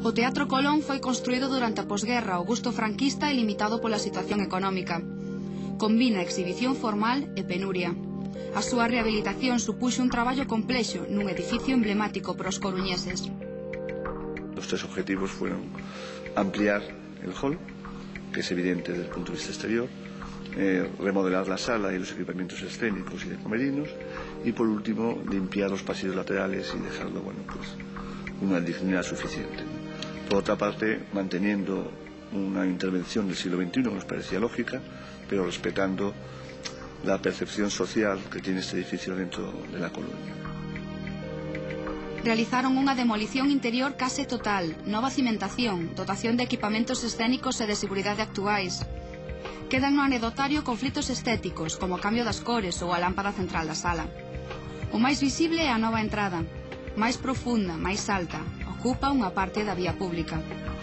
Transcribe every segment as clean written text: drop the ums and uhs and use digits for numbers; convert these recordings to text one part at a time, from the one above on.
O Teatro Colón foi construído durante a posguerra ao gusto franquista e limitado pola situación económica. Combina exhibición formal e penuria. A súa rehabilitación supuxo un traballo complexo nun edificio emblemático para os coruñeses. Los tres objetivos fueron ampliar el hall, que es evidente desde el punto de vista exterior, remodelar la sala y los equipamientos escénicos y de camerinos, y por último limpiar los pasillos laterales y dejarlo, bueno, pues una dignidad suficiente. Por otra parte, manteniendo una intervención del siglo XXI que nos parecía lógica, pero respetando la percepción social que tiene este edificio dentro de la colonia. Realizaron unha demolición interior case total, nova cimentación, dotación de equipamentos escénicos e de seguridade actuais. Quedan no anecdotario conflitos estéticos, como o cambio das cores ou a lámpada central da sala. O máis visible é a nova entrada, máis profunda, máis alta, ocupa unha parte da vía pública.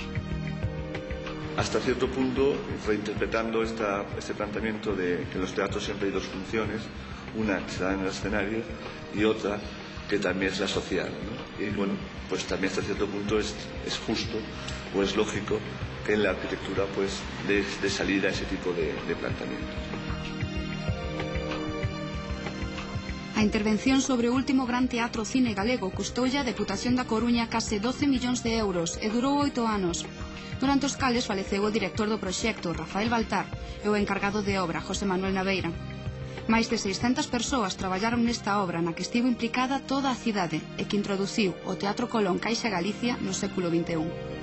Hasta cierto punto, reinterpretando este planteamiento de que en los teatros siempre hay dos funciones, una que se da en el escenario y otra que también es la social, ¿no? Y bueno, pues también hasta cierto punto es justo o es lógico que en la arquitectura pues dé salida a ese tipo de planteamientos. A intervención sobre o último gran teatro cine galego custoulle a Deputación da Coruña case 12 millóns de euros e durou 8 anos, durante os cales faleceu o director do proxecto, Rafael Baltar, e o encargado de obra, José Manuel Naveira. Máis de 600 persoas traballaron nesta obra na que estivo implicada toda a cidade e que introduciu o Teatro Colón Caixa Galicia no século XXI.